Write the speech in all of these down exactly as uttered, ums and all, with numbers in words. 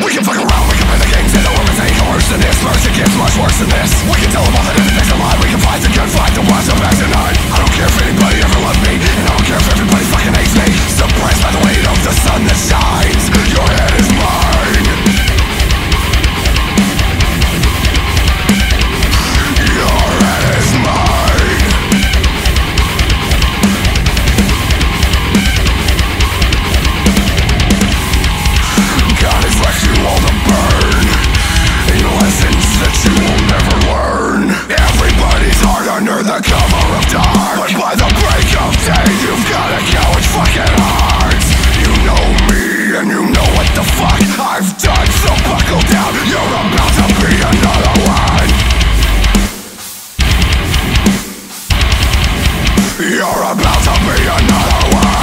We can fuck around, we can play the games and the world is coerce and disperse. It gets much worse than this. We can tell them all that everything's a lie. We can fight the good fight, the ones I'm back tonight. I don't care if anybody ever loved me, and I don't care if everybody fucking hates me. Suppressed by the weight of the sun that shines. Your head is mine. Your head is mine. God has left you all to burn in lessons that you will never learn. Everybody's hard under the cover of dark, but by the break of day you've got a coward's fucking heart. You know me and you know what the fuck I've done, so buckle down, you're about to be another one. You're about to be another one.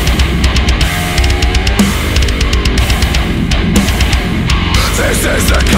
This is the